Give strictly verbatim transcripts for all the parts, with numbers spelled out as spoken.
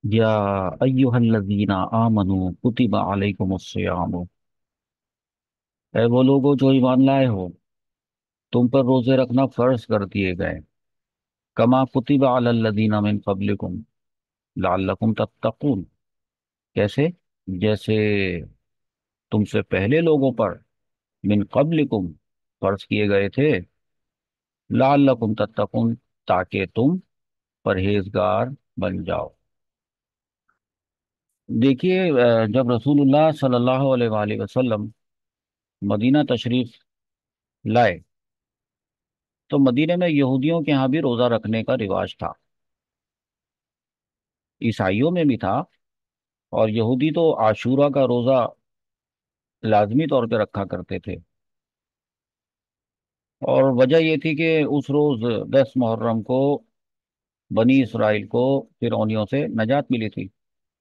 یا ایہا الذین آمنوا کتب علیکم الصیام، اے وہ لوگوں جو ایمان لائے ہو، تم پر روزے رکھنا فرض کر دیے گئے، کما کتب علی الذین من قبلکم لعلکم تتقون، کیسے؟ جیسے تم سے پہلے لوگوں پر من قبلکم فرض کیے گئے تھے، لعلکم تتقون، تاکہ تم پرہیزگار بن جاؤ۔ دیکھیے، اہ، جب رسول اللہ صلی اللہ علیہ وآلہ وسلم مدینہ تشریف لائے تو مدینہ میں یہودیوں کے ہاں بھی روزہ رکھنے کا رواج تھا، عیسائیوں میں بھی تھا، اور یہودی تو عاشورہ کا روزہ لازمی طور پہ رکھا کرتے تھے۔ اور وجہ یہ تھی کہ اس روز دس محرم کو بنی اسرائیل کو فرعونیوں سے نجات ملی تھی۔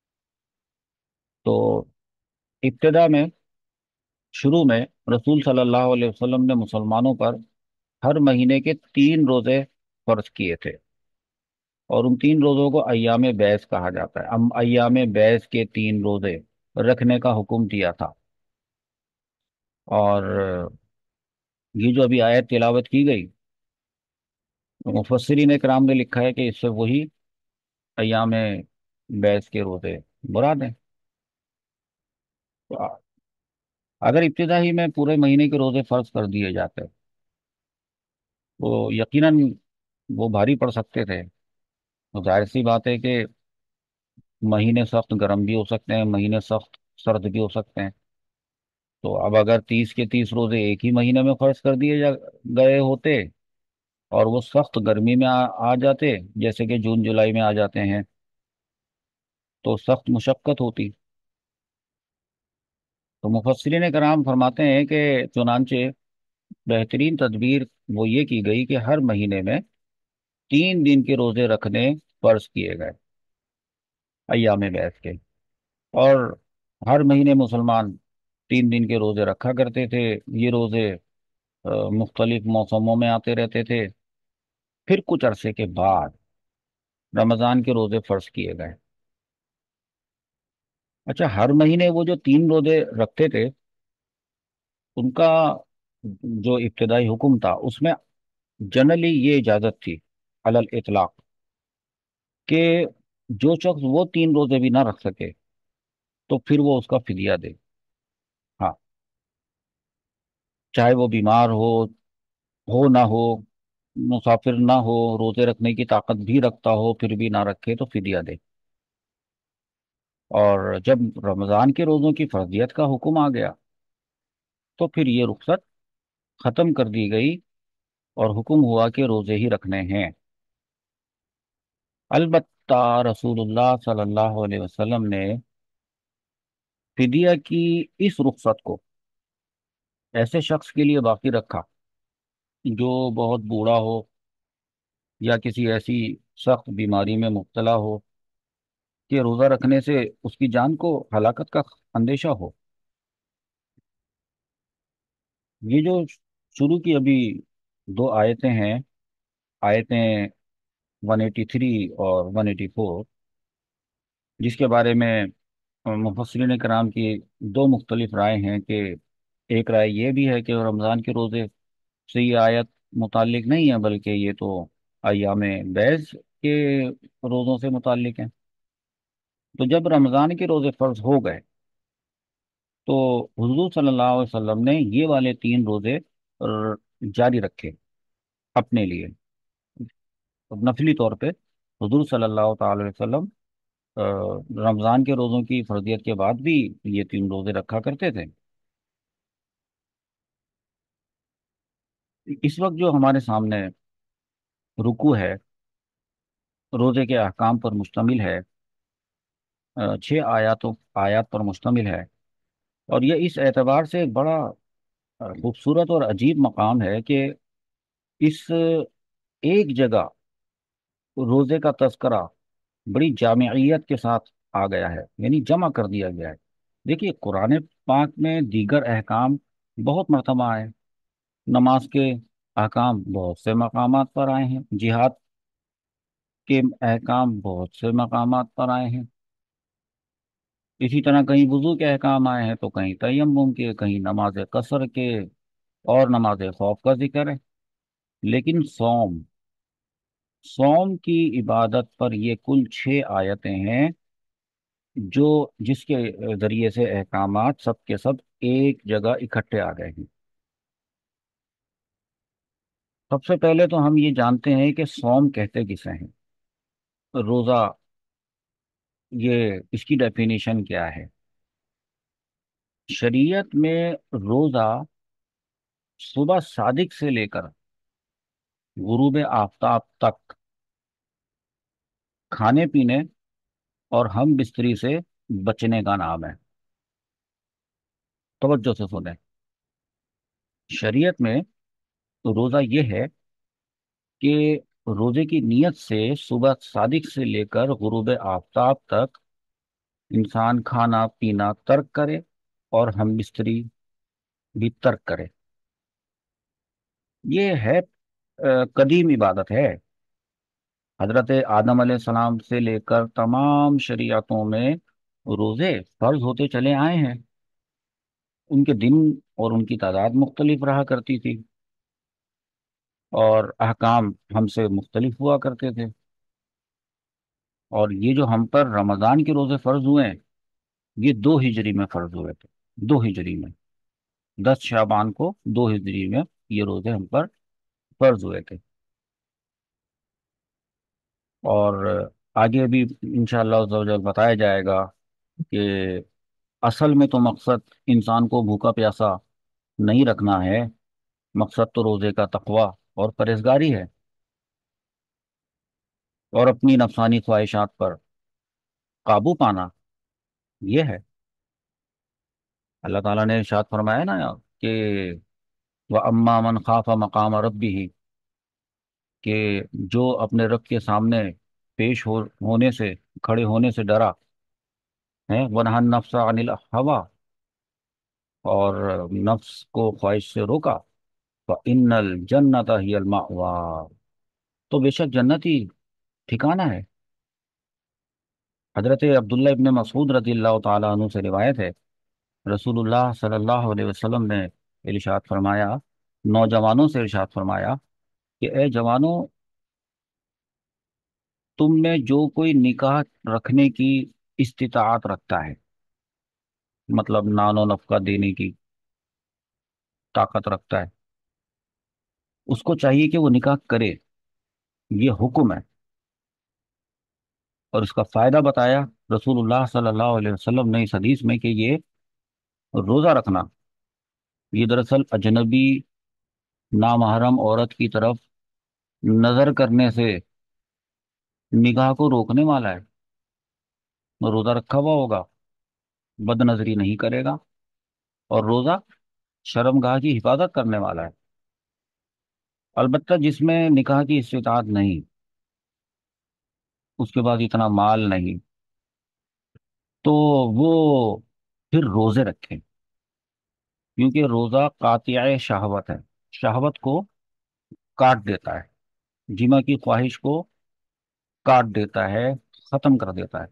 تو ابتدا میں، شروع میں، رسول صلی اللہ علیہ وسلم نے مسلمانوں پر ہر مہینے کے تین روزے فرض کیے تھے، اور ان تین روزوں کو ایام بیس کہا جاتا ہے۔ ہم ایام بیس کے تین روزے رکھنے کا حکم دیا تھا۔ اور یہ جو ابھی آیت تلاوت کی گئی، مفسرین کرام نے لکھا ہے کہ اس سے وہی ایام بیس کے روزے مراد ہیں۔ تو اگر ابتدا ہی میں پورے مہینے کے روزے فرض کر دیے جاتے تو یقیناً وہ بھاری پڑ سکتے تھے۔ تو ظاہر سی بات ہے کہ مہینے سخت گرم بھی ہو سکتے ہیں، مہینے سخت سرد بھی ہو سکتے ہیں۔ تو اب اگر تیس کے تیس روزے ایک ہی مہینے میں فرض کر دیے جا گئے ہوتے، اور وہ سخت گرمی میں آ, آ جاتے، جیسے کہ جون جولائی میں آ جاتے ہیں، تو سخت مشقت ہوتی۔ تو مفسرین کرام فرماتے ہیں کہ چنانچہ بہترین تدبیر وہ یہ کی گئی کہ ہر مہینے میں تین دن کے روزے رکھنے فرض کیے گئے، ایام بیس کے۔ اور ہر مہینے مسلمان تین دن کے روزے رکھا کرتے تھے۔ یہ روزے آ، مختلف موسموں میں آتے رہتے تھے۔ پھر کچھ عرصے کے بعد رمضان کے روزے فرض کیے گئے۔ اچھا، ہر مہینے وہ جو تین روزے رکھتے تھے، ان کا جو ابتدائی حکم تھا اس میں جنرلی یہ اجازت تھی، علی الاطلاق، کہ جو شخص وہ تین روزے بھی نہ رکھ سکے تو پھر وہ اس کا فدیہ دے۔ ہاں، چاہے وہ بیمار ہو ہو نہ ہو، مسافر نہ ہو، روزے رکھنے کی طاقت بھی رکھتا ہو پھر بھی نہ رکھے تو فدیہ دے۔ اور جب رمضان کے روزوں کی فرضیت کا حکم آ گیا تو پھر یہ رخصت ختم کر دی گئی، اور حکم ہوا کہ روزے ہی رکھنے ہیں۔ البتہ رسول اللہ صلی اللہ علیہ وسلم نے فدیہ کی اس رخصت کو ایسے شخص کے لیے باقی رکھا جو بہت بوڑھا ہو، یا کسی ایسی سخت بیماری میں مبتلا ہو کہ روزہ رکھنے سے اس کی جان کو ہلاکت کا اندیشہ ہو۔ یہ جو شروع کی ابھی دو آیتیں ہیں، آیتیں ایک سو تراسی اور ایک سو چوراسی، جس کے بارے میں مفسرین کرام کی دو مختلف رائے ہیں، کہ ایک رائے یہ بھی ہے کہ رمضان کے روزے سے یہ آیت متعلق نہیں ہے، بلکہ یہ تو ایام بیس کے روزوں سے متعلق ہیں۔ تو جب رمضان کے روزے فرض ہو گئے تو حضور صلی اللہ علیہ وسلم نے یہ والے تین روزے ر- جاری رکھے اپنے لیے، نفلی طور پہ۔ حضور صلی اللہ تعالی علیہ وسلم آ، رمضان کے روزوں کی فرضیت کے بعد بھی یہ تین روزے رکھا کرتے تھے۔ اس وقت جو ہمارے سامنے رکوع ہے، روزے کے احکام پر مشتمل ہے، آ، چھ آیاتوں آیات پر مشتمل ہے، اور یہ اس اعتبار سے ایک بڑا آ، خوبصورت اور عجیب مقام ہے کہ اس ایک جگہ روزے کا تذکرہ بڑی جامعیت کے ساتھ آ گیا ہے، یعنی جمع کر دیا گیا ہے۔ دیکھیے، قرآن پاک میں دیگر احکام بہت مرتبہ آئے، نماز کے احکام بہت سے مقامات پر آئے ہیں، جہاد کے احکام بہت سے مقامات پر آئے ہیں۔ اسی طرح کہیں وضو کے احکام آئے ہیں، تو کہیں تیمم کے، کہیں نماز قصر کے، اور نماز خوف کا ذکر ہے۔ لیکن صوم صوم کی عبادت پر یہ کل چھ آیتیں ہیں، جو جس کے ذریعے سے احکامات سب کے سب ایک جگہ اکٹھے آ گئے ہیں۔ سب سے پہلے تو ہم یہ جانتے ہیں کہ صوم کہتے کسے ہیں۔ روزہ، یہ اس کی ڈیفینیشن کیا ہے؟ شریعت میں روزہ صبح صادق سے لے کر غروب آفتاب تک کھانے پینے اور ہم بستری سے بچنے کا نام ہے۔ توجہ سے سنیں، شریعت میں روزہ یہ ہے کہ روزے کی نیت سے صبح صادق سے لے کر غروب آفتاب تک انسان کھانا پینا ترک کرے اور ہم بستری بھی ترک کرے۔ یہ ہے آ، قدیم عبادت ہے۔ حضرت آدم علیہ السلام سے لے کر تمام شریعتوں میں روزے فرض ہوتے چلے آئے ہیں۔ ان کے دن اور ان کی تعداد مختلف رہا کرتی تھی، اور احکام ہم سے مختلف ہوا کرتے تھے۔ اور یہ جو ہم پر رمضان کے روزے فرض ہوئے ہیں، یہ دو ہجری میں فرض ہوئے تھے۔ دو ہجری میں، دس شعبان کو دو ہجری میں یہ روزے ہم پر فرض ہوئے تھے۔ اور آگے بھی انشاءاللہ عز و جل بتایا جائے گا کہ اصل میں تو مقصد انسان کو بھوکا پیاسا نہیں رکھنا ہے، مقصد تو روزے کا تقوی اور پرہیزگاری ہے، اور اپنی نفسانی خواہشات پر قابو پانا یہ ہے۔ اللہ تعالیٰ نے ارشاد فرمایا نا کہ وَأَمَّا مَنْ خَافَ مَقَامَ رَبِّهِ، کہ جو اپنے رب کے سامنے پیش ہو ہونے سے، کھڑے ہونے سے ڈرا ہے، وَنَهَى النَّفْسَ عَنِ الْهَوَىٰ، اور نفس کو خواہش سے روکا، فَإِنَّ الْجَنَّةَ هِيَ الْمَأْوَىٰ، تو بے شک جنت ہی ٹھکانہ ہے۔ حضرت عبداللہ ابن مسعود رضی اللہ تعالیٰ عنہ سے روایت ہے، رسول اللہ صلی اللہ علیہ وسلم نے ارشاد فرمایا، نوجوانوں سے ارشاد فرمایا کہ اے جوانوں، تم میں جو کوئی نکاح رکھنے کی استطاعت رکھتا ہے، مطلب نان و نفقہ دینے کی طاقت رکھتا ہے، اس کو چاہیے کہ وہ نکاح کرے۔ یہ حکم ہے، اور اس کا فائدہ بتایا رسول اللہ صلی اللہ علیہ وسلم نے اس حدیث میں، کہ یہ روزہ رکھنا، یہ دراصل اجنبی نامحرم عورت کی طرف نظر کرنے سے نگاہ کو روکنے والا ہے۔ روزہ رکھا ہوا ہوگا، بد نظری نہیں کرے گا، اور روزہ شرم گاہ کی حفاظت کرنے والا ہے۔ البتہ جس میں نکاح کی استطاعت نہیں، اس کے بعد اتنا مال نہیں، تو وہ پھر روزے رکھیں، کیونکہ روزہ قاطع شہوت ہے، شہوت کو کاٹ دیتا ہے، جمع کی خواہش کو کاٹ دیتا ہے، ختم کر دیتا ہے۔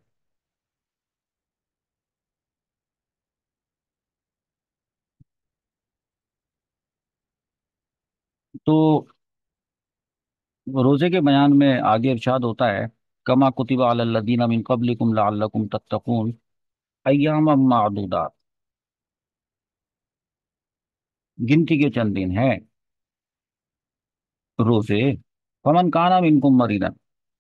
تو روزے کے بیان میں آگے ارشاد ہوتا ہے، کما کتب علی الذین من قبلکم لعلکم تتقون ایاما معدودات، گنتی کے چند دن ہیں روزے، فمن کان منکم مریضا،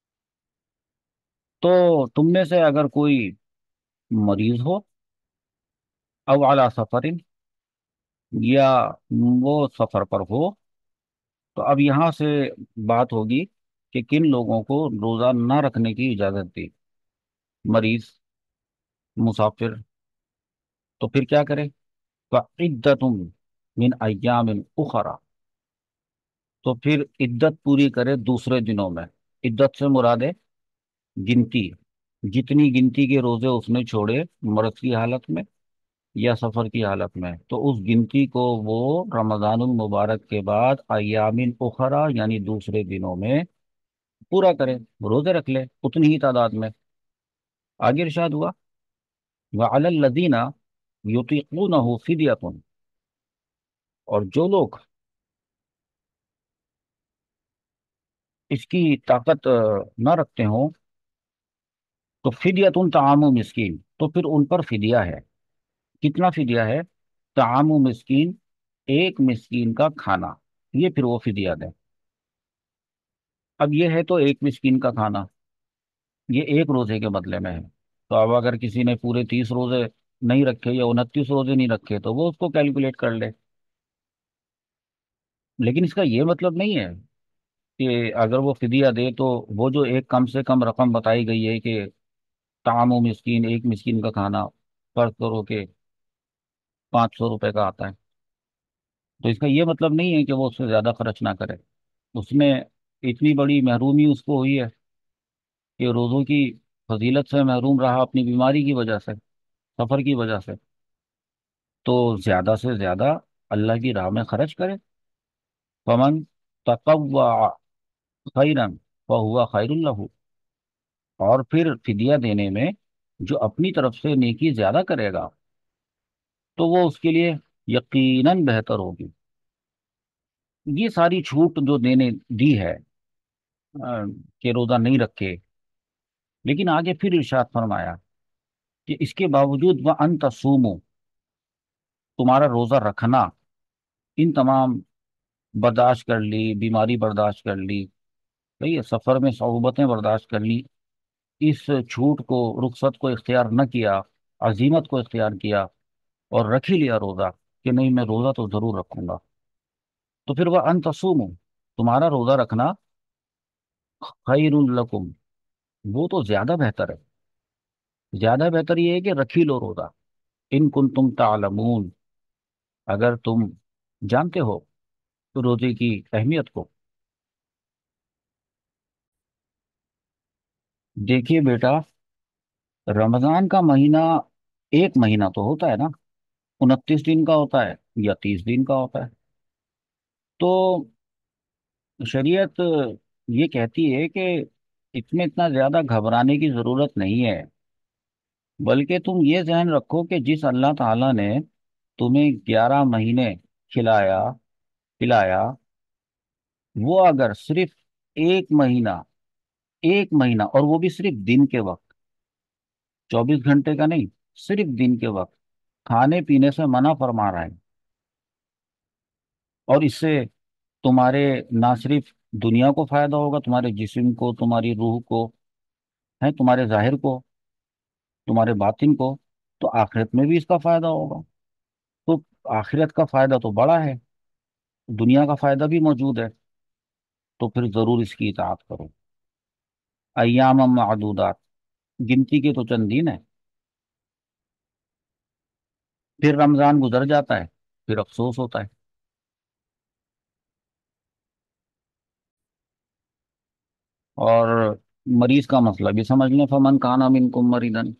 تو تم میں سے اگر کوئی مریض ہو، او علی سفر، یا وہ سفر پر ہو، تو اب یہاں سے بات ہوگی کہ کن لوگوں کو روزہ نہ رکھنے کی اجازت دی۔ مریض، مسافر، تو پھر کیا کرے؟ فعدۃ من ایام اخرى، تو پھر عدت پوری کرے دوسرے دنوں میں۔ عدت سے مراد ہے گنتی، جتنی گنتی کے روزے اس نے چھوڑے مرض کی حالت میں یا سفر کی حالت میں، تو اس گنتی کو وہ رمضان المبارک کے بعد ایام اخرى یعنی دوسرے دنوں میں پورا کرے، روزے رکھ لے اتنی ہی تعداد میں۔ آگے ارشاد ہوا، وَعَلَى الَّذِينَ يُطِيقُونَهُ فِدْيَةٌ، اور جو لوگ اس کی طاقت آ، نہ رکھتے ہوں، تو فدیتun طعام مسکین، تو پھر ان پر فدیہ ہے۔ کتنا فدیہ ہے؟ طعام مسکین، ایک مسکین کا کھانا، یہ پھر وہ فدیہ دیں۔ اب یہ ہے تو ایک مسکین کا کھانا، یہ ایک روزے کے بدلے میں ہے۔ تو اب اگر کسی نے پورے تیس روزے نہیں رکھے یا انتیس روزے نہیں رکھے تو وہ اس کو کیلکولیٹ کر لے۔ لیکن اس کا یہ مطلب نہیں ہے کہ اگر وہ فدیہ دے تو وہ جو ایک کم سے کم رقم بتائی گئی ہے کہ طعام و مسکین، ایک مسکین کا کھانا، فرض کرو کہ پانچ سو روپے کا آتا ہے، تو اس کا یہ مطلب نہیں ہے کہ وہ اس سے زیادہ خرچ نہ کرے۔ اس میں اتنی بڑی محرومی اس کو ہوئی ہے کہ روزوں کی فضیلت سے محروم رہا اپنی بیماری کی وجہ سے، سفر کی وجہ سے، تو زیادہ سے زیادہ اللہ کی راہ میں خرچ کرے۔ فمن تطوع خیرا فہو خیر لہ، اور پھر فدیہ دینے میں جو اپنی طرف سے نیکی زیادہ کرے گا تو وہ اس کے لیے یقیناً بہتر ہوگی۔ یہ ساری چھوٹ جو دینے دی ہے آ، کہ روزہ نہیں رکھے، لیکن آگے پھر ارشاد فرمایا کہ اس کے باوجود وہ ان تصومو، تمہارا روزہ رکھنا، ان تمام برداشت کر لی، بیماری برداشت کر لی، صحیح ہے، سفر میں صعوبتیں برداشت کر لی، اس چھوٹ کو، رخصت کو اختیار نہ کیا، عزیمت کو اختیار کیا اور رکھ ہی لیا روزہ کہ نہیں میں روزہ تو ضرور رکھوں گا، تو پھر وہ ان تصومو، تمہارا روزہ رکھنا خیر لکم، وہ تو زیادہ بہتر ہے۔ زیادہ بہتر یہ ہے کہ رکھ ہی لو روزہ، ان کنتم تعلمون، اگر تم جانتے ہو روزے کی اہمیت کو۔ دیکھیے بیٹا، رمضان کا مہینہ ایک مہینہ تو ہوتا ہے نا، انتیس دن کا ہوتا ہے یا تیس دن کا ہوتا ہے، تو شریعت یہ کہتی ہے کہ اس میں اتنا زیادہ گھبرانے کی ضرورت نہیں ہے، بلکہ تم یہ ذہن رکھو کہ جس اللہ تعالیٰ نے تمہیں گیارہ مہینے کھلایا پلایا، وہ اگر صرف ایک مہینہ، ایک مہینہ اور وہ بھی صرف دن کے وقت، چوبیس گھنٹے کا نہیں، صرف دن کے وقت کھانے پینے سے منع فرما رہا ہے، اور اس سے تمہارے نہ صرف دنیا کو فائدہ ہوگا، تمہارے جسم کو، تمہاری روح کو، ہے تمہارے ظاہر کو، تمہارے باطن کو، تو آخرت میں بھی اس کا فائدہ ہوگا۔ تو آخرت کا فائدہ تو بڑا ہے، دنیا کا فائدہ بھی موجود ہے، تو پھر ضرور اس کی اطاعت کرو۔ ایام معدودات، گنتی کے تو چند دن ہے، پھر رمضان گزر جاتا ہے، پھر افسوس ہوتا ہے۔ اور مریض کا مسئلہ بھی سمجھ لیں، فمن کان منکم مریضن،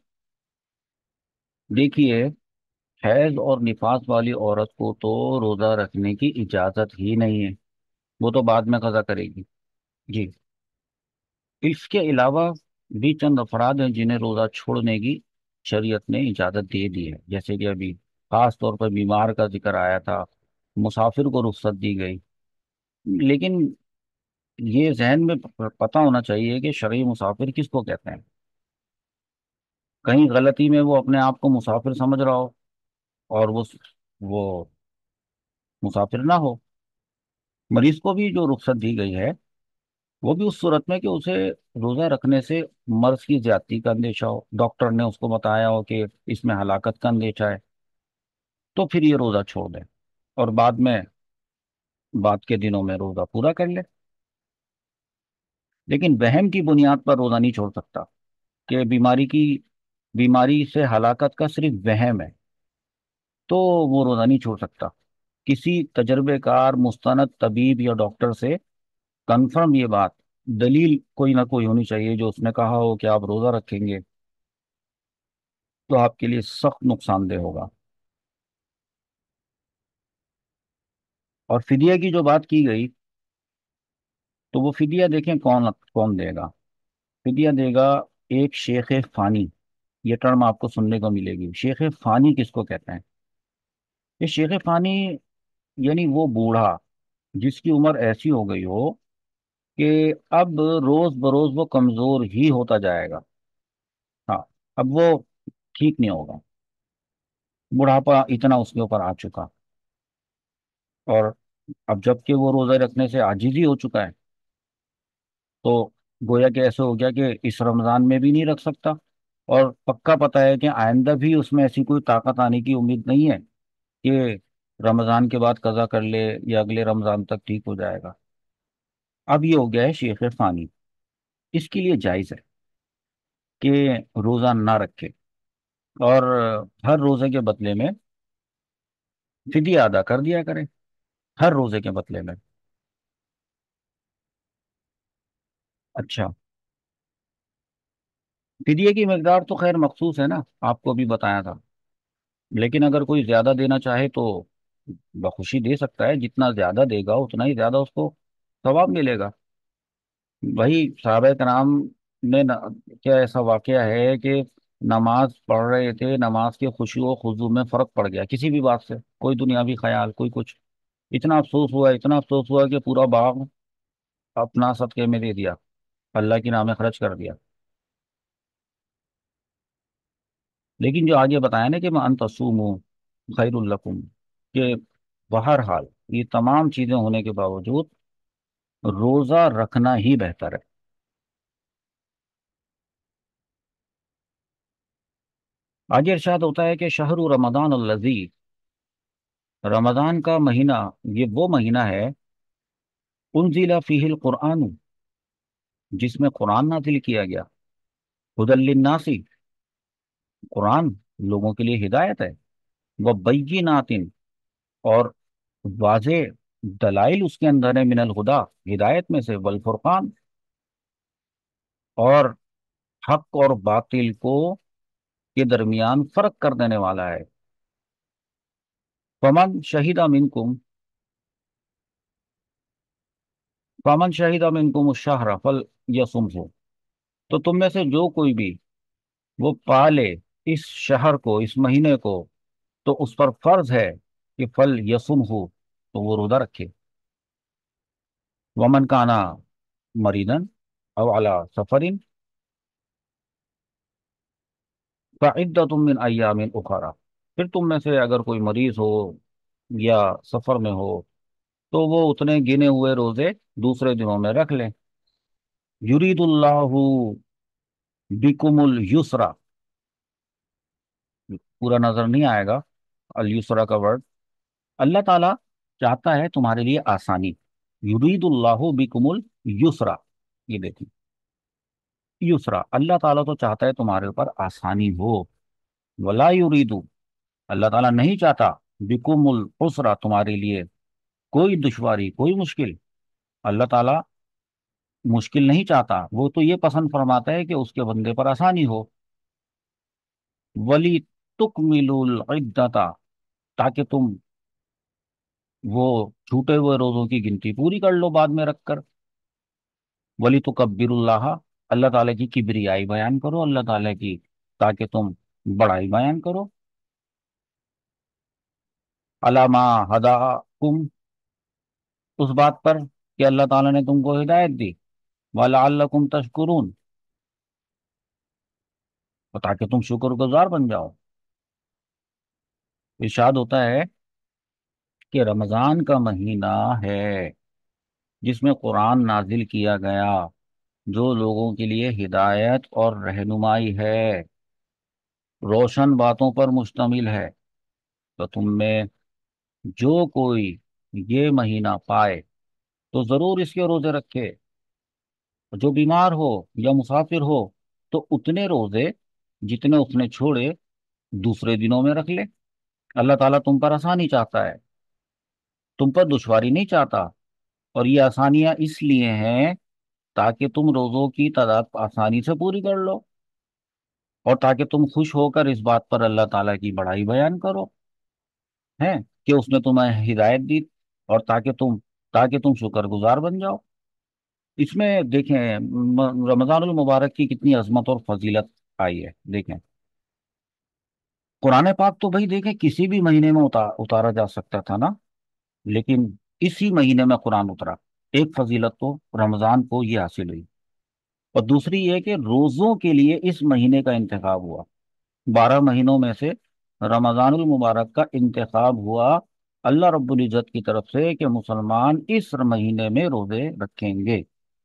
دیکھیے حیض اور نفاس والی عورت کو تو روزہ رکھنے کی اجازت ہی نہیں ہے، وہ تو بعد میں قضا کرے گی۔ جی، اس کے علاوہ بھی چند افراد ہیں جنہیں روزہ چھوڑنے کی شریعت نے اجازت دے دی ہے، جیسے کہ ابھی خاص طور پر بیمار کا ذکر آیا تھا، مسافر کو رخصت دی گئی۔ لیکن یہ ذہن میں پ- پتہ ہونا چاہیے کہ شرعی مسافر کس کو کہتے ہیں، کہیں غلطی میں وہ اپنے آپ کو مسافر سمجھ رہا ہو اور وہ وہ مسافر نہ ہو۔ مریض کو بھی جو رخصت دی گئی ہے وہ بھی اس صورت میں کہ اسے روزہ رکھنے سے مرض کی زیادتی کا اندیشہ ہو، ڈاکٹر نے اس کو بتایا ہو کہ اس میں ہلاکت کا اندیشہ ہے، تو پھر یہ روزہ چھوڑ دے اور بعد میں، بعد کے دنوں میں روزہ پورا کر لے۔ لیکن وہم کی بنیاد پر روزہ نہیں چھوڑ سکتا کہ بیماری کی بیماری سے ہلاکت کا صرف وہم ہے، تو وہ روزہ نہیں چھوڑ سکتا۔ کسی تجربے کار مستند طبیب یا ڈاکٹر سے کنفرم یہ بات، دلیل کوئی نہ کوئی ہونی چاہیے جو اس نے کہا ہو کہ آپ روزہ رکھیں گے تو آپ کے لیے سخت نقصان دہ ہوگا۔ اور فدیہ کی جو بات کی گئی، تو وہ فدیہ دیکھیں کون کون دے گا؟ فدیہ دے گا ایک شیخ فانی. یہ ٹرم آپ کو سننے کو ملے گی. شیخ فانی کس کو کہتے ہیں؟ یہ شیخ فانی یعنی وہ بوڑھا جس کی عمر ایسی ہو گئی ہو کہ اب روز بروز وہ کمزور ہی ہوتا جائے گا. ہاں، اب وہ ٹھیک نہیں ہوگا. بڑھاپا اتنا اس کے اوپر آ چکا. اور اب جب کہ وہ روزہ رکھنے سے عاجز ہی ہو چکا ہے، تو گویا کہ ایسے ہو گیا کہ اس رمضان میں بھی نہیں رکھ سکتا. اور پکا پتہ ہے کہ آئندہ بھی اس میں ایسی کوئی طاقت آنے کی امید نہیں ہے کہ رمضان کے بعد قضا کر لے یا اگلے رمضان تک ٹھیک ہو جائے گا. اب یہ ہو گیا ہے شیخ فانی. اس کے لیے جائز ہے کہ روزہ نہ رکھے، اور ہر روزے کے بدلے میں فدیہ ادا کر دیا کرے. ہر روزے کے بدلے میں. اچھا، فدیے کی مقدار تو خیر مخصوص ہے نا، آپ کو بھی بتایا تھا. لیکن اگر کوئی زیادہ دینا چاہے تو بخوشی دے سکتا ہے. جتنا زیادہ دے گا اتنا ہی زیادہ اس کو ثواب ملے گا. وہی صحابہ کرام نے نا- کیا ایسا واقعہ ہے کہ نماز پڑھ رہے تھے، نماز کے خشوع و خضوع میں فرق پڑ گیا کسی بھی بات سے، کوئی دنیاوی خیال، کوئی کچھ. اتنا افسوس ہوا، اتنا افسوس ہوا کہ پورا باغ اپنا صدقے میں دے دیا، اللہ کے نام میں خرچ کر دیا. لیکن جو آگے بتایا نا کہ میں ان تصوموا خیر الکم، کہ بہرحال یہ تمام چیزیں ہونے کے باوجود روزہ رکھنا ہی بہتر ہے. آگے ارشاد ہوتا ہے کہ شہر رمضان الذی، رمضان کا مہینہ یہ وہ مہینہ ہے انزل فیہ القرآن، جس میں قرآن نازل کیا گیا. ہدی للناس، قرآن لوگوں کے لیے ہدایت ہے. وبینات، اور واضح دلائل اس کے اندر ہے، من الہدا ہدایت میں سے، والفرقان اور حق اور باطل کو کے درمیان فرق کر دینے والا ہے. فمن شہید منکم فمن شہید منکم الشہر فلیصمہ، تو تم میں سے جو کوئی بھی وہ پالے اس شہر کو، اس مہینے کو، تو اس پر فرض ہے کہ فل یسم ہو، تو وہ روزہ رکھے. ومن کانا مریدن او علی سفرن فعدۃ من ایام اخرى، پھر تم میں سے اگر کوئی مریض ہو یا سفر میں ہو تو وہ اتنے گنے ہوئے روزے دوسرے دنوں میں رکھ لیں. یرید اللہ بکم الیسرا، پورا نظر نہیں آئے گا الیسرا کا ورڈ. اللہ تعالیٰ چاہتا ہے تمہارے لیے آسانی. یرید اللہ بکم الیسرا، یہ دیکھیں، یسرا، اللہ تعالیٰ تو چاہتا ہے تمہارے اوپر آسانی ہو. ولا یرید، اللہ تعالیٰ نہیں چاہتا بکم العسرا، تمہارے لیے کوئی دشواری، کوئی مشکل. اللہ تعالیٰ مشکل نہیں چاہتا، وہ تو یہ پسند فرماتا ہے کہ اس کے بندے پر آسانی ہو. ولی تکملوا العدۃ، تاکہ تم وہ چھوٹے ہوئے روزوں کی گنتی پوری کر لو بعد میں رکھ کر. ولی تکبر اللہ، اللہ تعالیٰ کی کبریائی بیان کرو، اللہ تعالیٰ کی، تاکہ تم بڑائی بیان کرو. علامہ ہداکم، اس بات پر کہ اللہ تعالیٰ نے تم کو ہدایت دی. وَلَعَلَّكُمْ تَشْكُرُونَ، اور تاکہ تم شکر گزار بن جاؤ. ارشاد ہوتا ہے کہ رمضان کا مہینہ ہے جس میں قرآن نازل کیا گیا، جو لوگوں کے لیے ہدایت اور رہنمائی ہے، روشن باتوں پر مشتمل ہے. تو تم میں جو کوئی یہ مہینہ پائے تو ضرور اس کے روزے رکھے. جو بیمار ہو یا مسافر ہو تو اتنے روزے جتنے اس نے چھوڑے دوسرے دنوں میں رکھ لے. اللہ تعالیٰ تم پر آسانی چاہتا ہے، تم پر دشواری نہیں چاہتا. اور یہ آسانیاں اس لیے ہیں تاکہ تم روزوں کی تعداد آسانی سے پوری کر لو، اور تاکہ تم خوش ہو کر اس بات پر اللہ تعالیٰ کی بڑائی بیان کرو ہیں کہ اس نے تمہیں ہدایت دی، اور تاکہ تم تاکہ تم شکر گزار بن جاؤ. اس میں دیکھیں م- رمضان المبارک کی کتنی عظمت اور فضیلت آئی ہے، دیکھیں قرآن پاک تو بھائی دیکھیں کسی بھی مہینے میں اتار اتارا جا سکتا تھا نا، لیکن اسی مہینے میں قرآن اترا۔ ایک فضیلت تو رمضان کو یہ حاصل ہوئی، اور دوسری یہ کہ روزوں کے لیے اس مہینے کا انتخاب ہوا۔ بارہ مہینوں میں سے رمضان المبارک کا انتخاب ہوا اللہ رب العزت کی طرف سے کہ مسلمان اس مہینے میں روزے رکھیں گے۔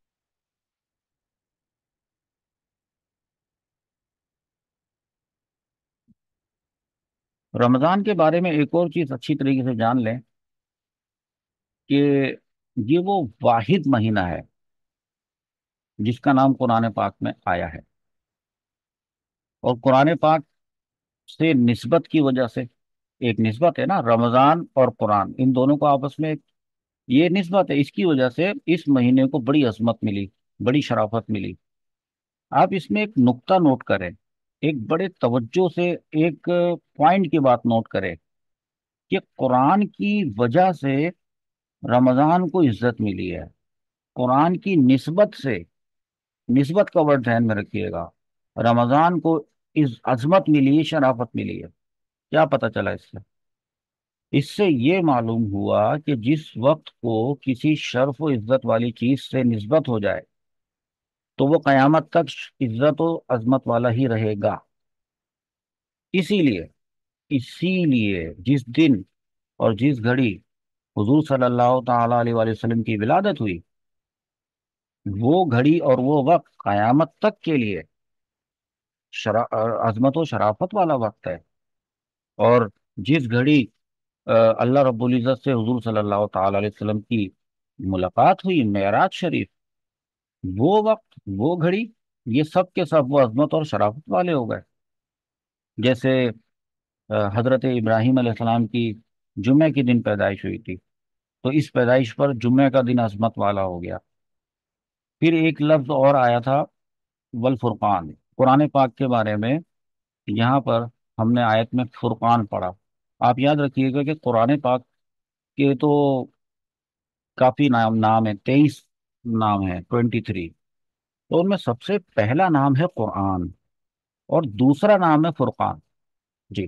رمضان کے بارے میں ایک اور چیز اچھی طریقے سے جان لیں کہ یہ وہ واحد مہینہ ہے جس کا نام قرآن پاک میں آیا ہے، اور قرآن پاک سے نسبت کی وجہ سے، ایک نسبت ہے نا رمضان اور قرآن، ان دونوں کو آپس میں یہ نسبت ہے، اس کی وجہ سے اس مہینے کو بڑی عظمت ملی، بڑی شرافت ملی۔ آپ اس میں ایک نقطہ نوٹ کریں، ایک بڑے توجہ سے ایک پوائنٹ کی بات نوٹ کریں کہ قرآن کی وجہ سے رمضان کو عزت ملی ہے، قرآن کی نسبت سے، نسبت کا ورڈ ذہن میں رکھیے گا، رمضان کو اس عظمت ملی ہے، شرافت ملی ہے۔ کیا پتہ چلا اس سے؟ اس سے یہ معلوم ہوا کہ جس وقت کو کسی شرف و عزت والی چیز سے نسبت ہو جائے تو وہ قیامت تک عزت و عظمت والا ہی رہے گا۔ اسی لیے اسی لیے جس دن اور جس گھڑی حضور صلی اللہ تعالی علیہ وآلہ وسلم کی ولادت ہوئی، وہ گھڑی اور وہ وقت قیامت تک کے لیے شرا عظمت و شرافت والا وقت ہے۔ اور جس گھڑی آ، اللہ رب العزت سے حضور صلی اللہ تعالی علیہ وسلم کی ملاقات ہوئی معراج شریف، وہ وقت، وہ گھڑی، یہ سب کے سب وہ عظمت اور شرافت والے ہو گئے۔ جیسے آ، حضرت ابراہیم علیہ السلام کی جمعے کے دن پیدائش ہوئی تھی، تو اس پیدائش پر جمعے کا دن عظمت والا ہو گیا۔ پھر ایک لفظ اور آیا تھا، والفرقان، قرآن پاک کے بارے میں یہاں پر ہم نے آیت میں فرقان پڑھا۔ آپ یاد رکھیے گا کہ قرآن پاک کے تو کافی نام نام ہے، تیئیس نام ہے، ٹوینٹی تھری، تو ان میں سب سے پہلا نام ہے قرآن، اور دوسرا نام ہے فرقان۔ جی،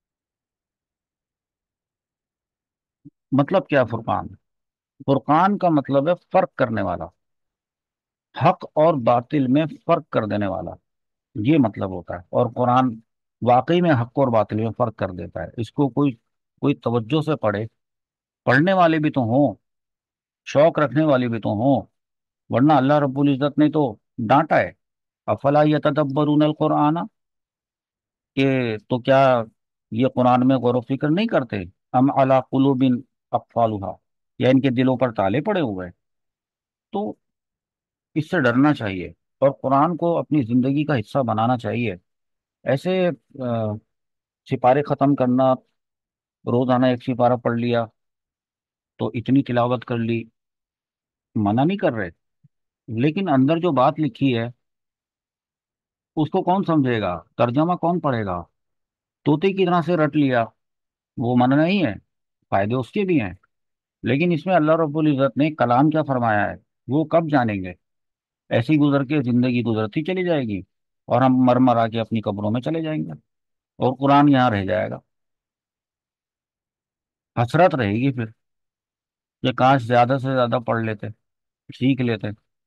مطلب کیا فرقان؟ فرقان کا مطلب ہے فرق کرنے والا، حق اور باطل میں فرق کر دینے والا، یہ مطلب ہوتا ہے۔ اور قرآن واقعی میں حق اور باطل میں فرق کر دیتا ہے، اس کو کوئی کوئی توجہ سے پڑھے، پڑھنے والے بھی تو ہوں، شوق رکھنے والے بھی تو ہوں، ورنہ اللہ رب العزت نے تو ڈانٹا ہے، افلا یتدبرون القرآن، کہ تو کیا یہ قرآن میں غور و فکر نہیں کرتے؟ ام علی قلوب اقفالها، یا ان کے دلوں پر تالے پڑے ہوئے ہیں؟ تو اس سے ڈرنا چاہیے، اور قرآن کو اپنی زندگی کا حصہ بنانا چاہیے۔ ایسے آ، سپارے ختم کرنا، روزانہ ایک سپارہ پڑھ لیا تو اتنی تلاوت کر لی، منع نہیں کر رہے، لیکن اندر جو بات لکھی ہے اس کو کون سمجھے گا؟ ترجمہ کون پڑھے گا؟ طوطے کی طرح سے رٹ لیا، وہ منع نہیں ہے، فائدے اس کے بھی ہیں، لیکن اس میں اللہ رب العزت نے کلام کیا فرمایا ہے وہ کب جانیں گے؟ ایسی گزر کے زندگی گزرتی چلی جائے گی، اور ہم مر مرا کے اپنی قبروں میں چلے جائیں گے، اور قرآن یہاں رہ جائے گا۔ حسرت رہے گی پھر کہ کاش زیادہ سے زیادہ پڑھ لیتے، سیکھ لیتے۔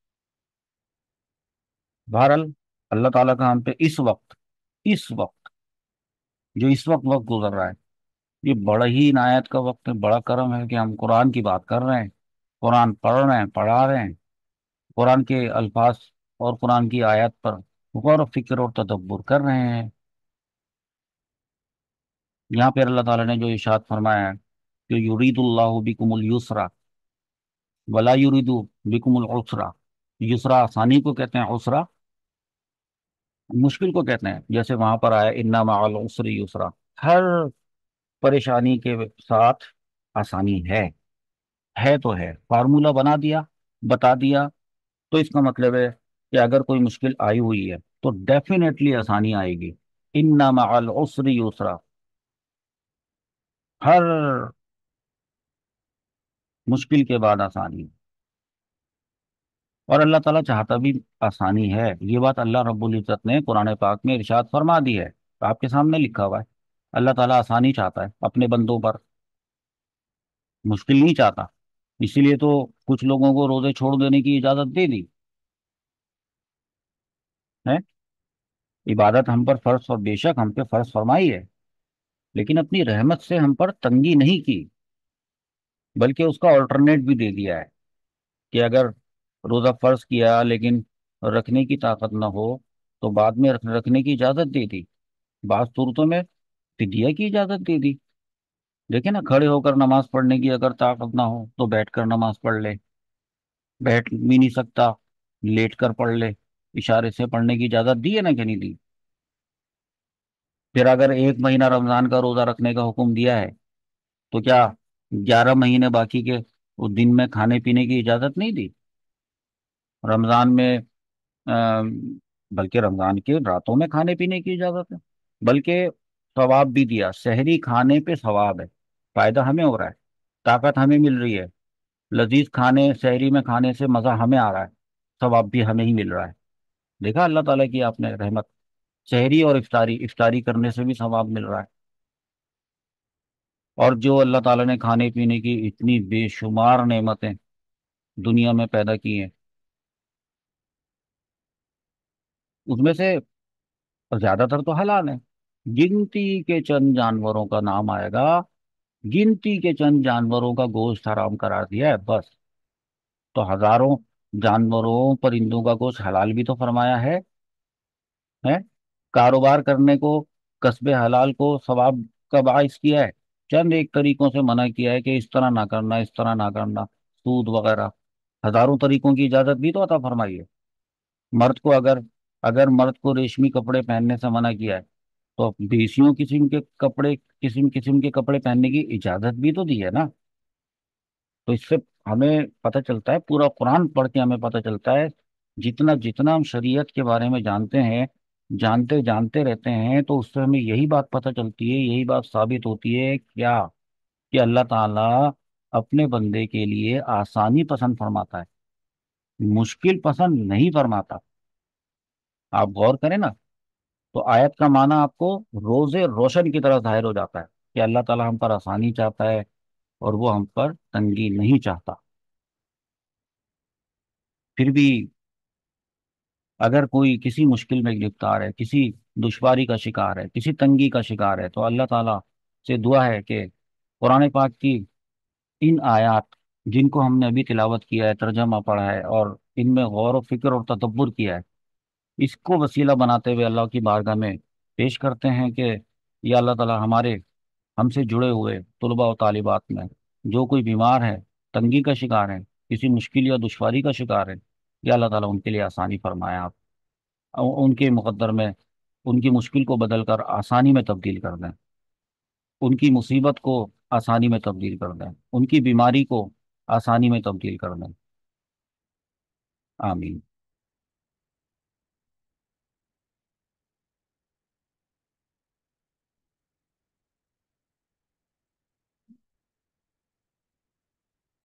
بہرحال اللہ تعالیٰ کا ہم پہ اس وقت، اس وقت جو اس وقت وقت گزر رہا ہے، یہ بڑا ہی عنایت کا وقت ہے، بڑا کرم ہے کہ ہم قرآن کی بات کر رہے ہیں، قرآن پڑھ رہے ہیں، پڑھا رہے ہیں، قرآن کے الفاظ اور قرآن کی آیات پر غور و فکر اور تدبر کر رہے ہیں۔ یہاں پہ اللہ تعالیٰ نے جو ارشاد فرمایا ہے کہ یرید اللہ بکم الیسرا ولا یرید بکم العسرا، یسرا آسانی کو کہتے ہیں، عسرا مشکل کو کہتے ہیں، جیسے وہاں پر آیا انا مع العسر یسرا، ہر پریشانی کے ساتھ آسانی ہے، ہے تو ہے، فارمولہ بنا دیا، بتا دیا، تو اس کا مطلب ہے کہ اگر کوئی مشکل آئی ہوئی ہے تو ڈیفینیٹلی آسانی آئے گی۔ انا مع العسر یسرا، ہر مشکل کے بعد آسانی۔ اور اللہ تعالیٰ چاہتا بھی آسانی ہے، یہ بات اللہ رب العزت نے قرآن پاک میں ارشاد فرما دی ہے، آپ کے سامنے لکھا ہوا ہے۔ اللہ تعالیٰ آسانی چاہتا ہے اپنے بندوں پر، مشکل نہیں چاہتا۔ اسی لیے تو کچھ لوگوں کو روزے چھوڑ دینے کی اجازت دے دی ہے۔ عبادت ہم پر فرض، اور بے شک ہم پہ فرض فرمائی ہے، لیکن اپنی رحمت سے ہم پر تنگی نہیں کی، بلکہ اس کا آلٹرنیٹ بھی دے دیا ہے کہ اگر روزہ فرض کیا لیکن رکھنے کی طاقت نہ ہو تو بعد میں رکھ- رکھنے کی اجازت دے دی۔ بعض صورتوں میں فدیہ کی اجازت دے دی۔ دیکھیں نا، کھڑے ہو کر نماز پڑھنے کی اگر طاقت نہ ہو تو بیٹھ کر نماز پڑھ لے، بیٹھ بھی نہیں سکتا لیٹ کر پڑھ لے، اشارے سے پڑھنے کی اجازت دی ہے نا کہ نہیں دی؟ پھر اگر ایک مہینہ رمضان کا روزہ رکھنے کا حکم دیا ہے تو کیا گیارہ مہینے باقی کے اس دن میں کھانے پینے کی اجازت نہیں دی؟ رمضان میں آم، بلکہ رمضان کے راتوں میں کھانے پینے کی اجازت ہے، بلکہ ثواب بھی دیا، سحری کھانے پہ ثواب ہے، فائدہ ہمیں ہو رہا ہے، طاقت ہمیں مل رہی ہے، لذیذ کھانے سحری میں کھانے سے مزہ ہمیں آ رہا ہے، ثواب بھی ہمیں ہی مل رہا ہے۔ دیکھا اللہ تعالیٰ کی آپ نے رحمت، سحری اور افطاری افطاری کرنے سے بھی ثواب مل رہا ہے۔ اور جو اللہ تعالیٰ نے کھانے پینے کی اتنی بے شمار نعمتیں دنیا میں پیدا کی ہیں، اس میں سے زیادہ تر تو حلال ہیں۔ گنتی کے چند جانوروں کا نام آئے گا، گنتی کے چند جانوروں کا گوشت حرام قرار دیا ہے بس، تو ہزاروں جانوروں پرندوں کا گوشت حلال بھی تو فرمایا ہے ہے کاروبار کرنے کو، کسب حلال کو ثواب کا باعث کیا ہے، چند ایک طریقوں سے منع کیا ہے کہ اس طرح نہ کرنا، اس طرح نہ کرنا، سود وغیرہ، ہزاروں طریقوں کی اجازت بھی تو عطا فرمائی ہے۔ مرد کو اگر اگر مرد کو ریشمی کپڑے پہننے سے منع کیا ہے تو دیسیوں قسم کے کپڑے، قسم قسم کے کپڑے پہننے کی اجازت بھی تو دی ہے نا۔ تو اس سے ہمیں پتہ چلتا ہے، پورا قرآن پڑھ کے ہمیں پتہ چلتا ہے، جتنا جتنا ہم شریعت کے بارے میں جانتے ہیں، جانتے جانتے رہتے ہیں، تو اس سے ہمیں یہی بات پتہ چلتی ہے، یہی بات ثابت ہوتی ہے کیا، کہ اللہ تعالیٰ اپنے بندے کے لیے آسانی پسند فرماتا ہے، مشکل پسند نہیں فرماتا۔ آپ غور کریں نا، تو آیت کا معنی آپ کو روزے روشن کی طرح ظاہر ہو جاتا ہے کہ اللہ تعالیٰ ہم پر آسانی چاہتا ہے اور وہ ہم پر تنگی نہیں چاہتا۔ پھر بھی اگر کوئی کسی مشکل میں گرفتار ہے، کسی دشواری کا شکار ہے، کسی تنگی کا شکار ہے، تو اللہ تعالیٰ سے دعا ہے کہ قرآن پاک کی ان آیات، جن کو ہم نے ابھی تلاوت کیا ہے، ترجمہ پڑھا ہے، اور ان میں غور و فکر اور تدبر کیا ہے، اس کو وسیلہ بناتے ہوئے اللہ کی بارگاہ میں پیش کرتے ہیں کہ یا اللہ تعالیٰ، ہمارے ہم سے جڑے ہوئے طلباء و طالبات میں جو کوئی بیمار ہے، تنگی کا شکار ہے، کسی مشکل یا دشواری کا شکار ہے، یا اللہ تعالیٰ ان کے لیے آسانی فرمائے، آپ ان کے مقدر میں ان کی مشکل کو بدل کر آسانی میں تبدیل کر دیں، ان کی مصیبت کو آسانی میں تبدیل کر دیں، ان کی بیماری کو آسانی میں تبدیل کر دیں۔ آمین۔